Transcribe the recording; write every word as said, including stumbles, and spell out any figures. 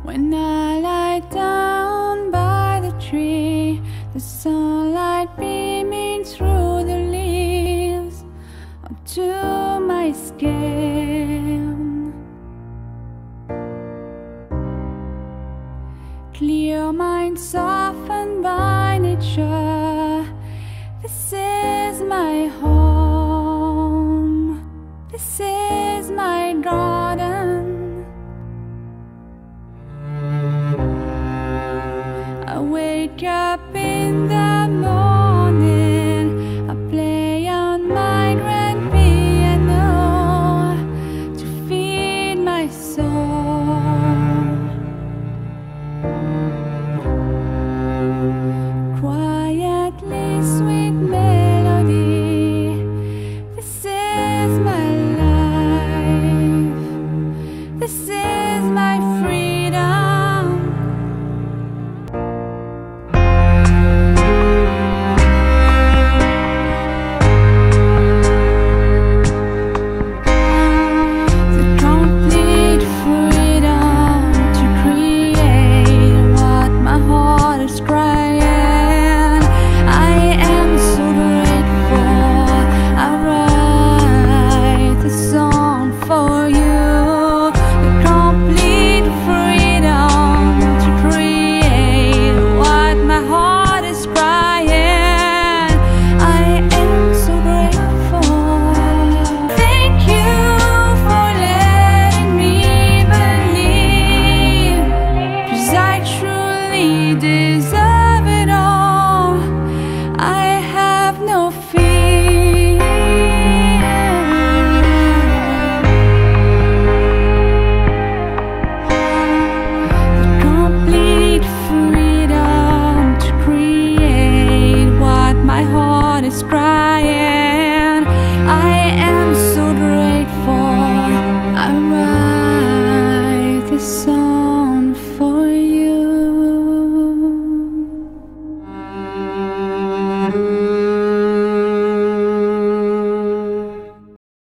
When I lie down by the tree, the sunlight beaming through the leaves onto my skin. Clear mind softened by nature. This is my home. This is my garden. I wake up in the morning. I play on my grand piano to feed my soul.